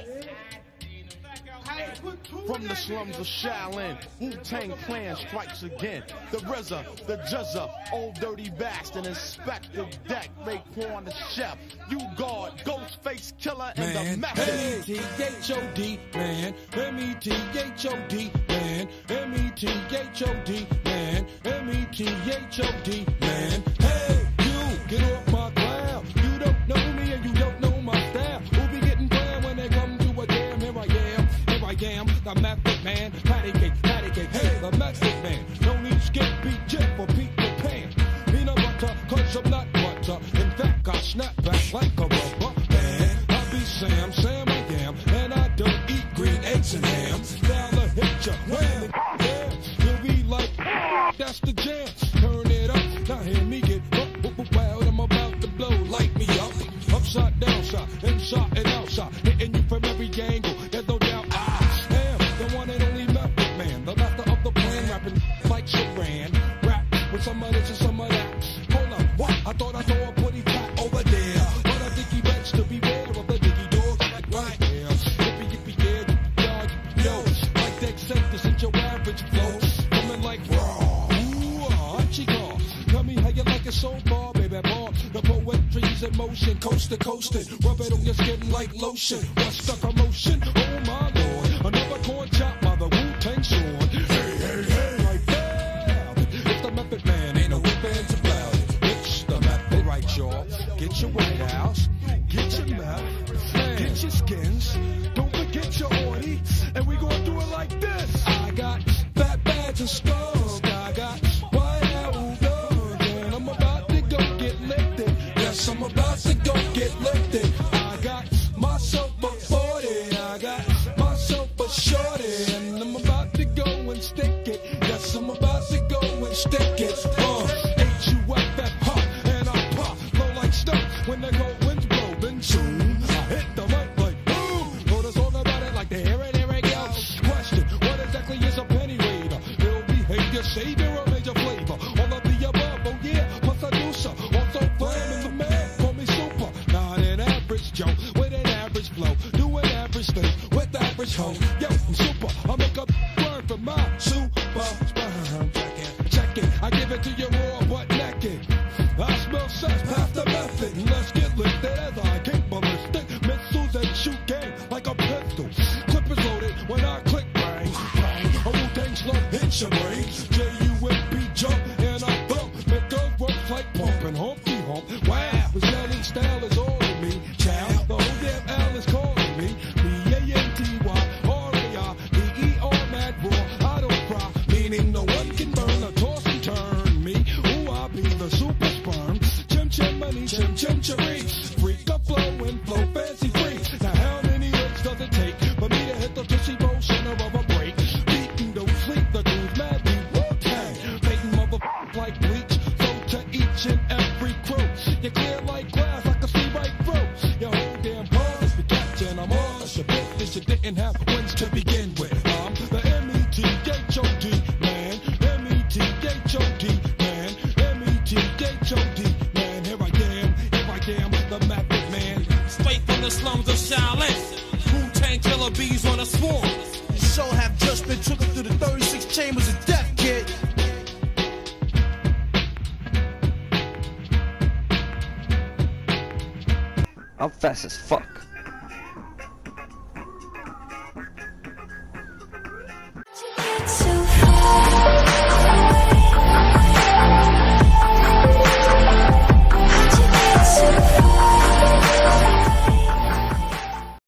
From the slums of Shaolin, Wu-Tang Clan strikes again. The RZA, the Juzza, Old Dirty Bastard, Inspector Deck, Raekwon the Chef, You Guard, Ghostface Killer, and the Method. M-E-T-H-O-D, man. M-E-T-H-O-D, man. M-E-T-H-O-D, man. M-E-T-H-O-D, man. Hey, you, get off my ground. You don't know me and you don't know my style. Who be getting down when they come to a jam? Here I am, the method man. Patty cake, hey, the method man. No need skip, beat, jet for Peter Pan. Peanut butter, cause I'm not butter. In fact, I snap back like a rubber man. I be Sam I am, and I don't eat green eggs and ham. Now the hit ya, wham, yeah. You'll be like, that's the jam. Turn it up, now hear me get wild. I'm about to blow, light me up. Upside, downside, inside and outside. Hitting you from every angle, there's no doubt I am the one and only method man. The master of the plan, rapping like Sharan. Rap with some of this and some of that. Hold up, what? I thought I saw a putty cat over there. But I think he bets to beware of the diggy dogs like right there. Yippee, yeah, yo. Like the acceptance in your average flow. Coming like raw. Ooh, chica. Tell me how you like it so far, baby boy. The poetry's in motion, coast to coastin'. Rub it on your skin like lotion. What's the commotion? Oh my lord. Another corn chop by the Wu-Tang sword. Hey, right there. It's the method man, ain't no whip hands about it. It's the method, right, y'all. Get your White House, get your meth, get your skins. Don't forget your orty, and we gonna do it like this. I got fat bags and skulls. I got White House guns, and I'm about to go get lifted. Yes, I'm about to go get lifted. I got myself a 40. I got myself a shorty, and I'm about to go and stick it. Yes, I'm about to go and stick it. H-U-F-F, pop, and I pop, blow like snow when the cold winds blow. Then soon I hit the mic like boom. Told us all about it like the here it go. Question: what exactly is a penny waiter? Ill behavior, savior, or major flavor? All of the above, oh yeah, plus I do so. Also flaming the man, call me super. Not an average Joe with an average flow, do an average thing with average hoe. Yo, I'm super, I make a word for my super sperm. Check it, I give it to you raw but naked. I smell sex, pass the method. Let's get lifted as I kick ballistic missiles and shoot game like a pistol. Clip is loaded when I click bang, bang. A Wu-Tang slug hits your brain. J-U-M-P jump and I thump. Make those works like pumping humpty hump. Wow, the selling style is all in me. Child, the whole damn L is calling me. B-A-N-T-Y-R-A-I-B-E-R mad raw. I don't cry, meaning no one can burn or toss and turn me. Ooh, I be the super sperm. Chim-chim-money, chim-chim-cheree. Freak up flow and flow fancy free. Now how many hits does it take for me to hit the tushy bowl center of a break? Beating don't sleep, the dude's mad beat Wu-Tang. Making motherfuckers like bleach. Flow to each and every crew. You clear like glass, I can see right through. Your whole damn ball is the catching. I'm all a business you didn't have wins to begin with. I'm the M-E-T-H-O-D man. M-E-T-H-O-D man. M-E-T-H-O-D man. Here I am, the method man. Straight from the slums of Shaolin, Wu-Tang killer bees on a swarm. Your soul have just been took through the 36 chambers of death, kid. I'm fast as fuck.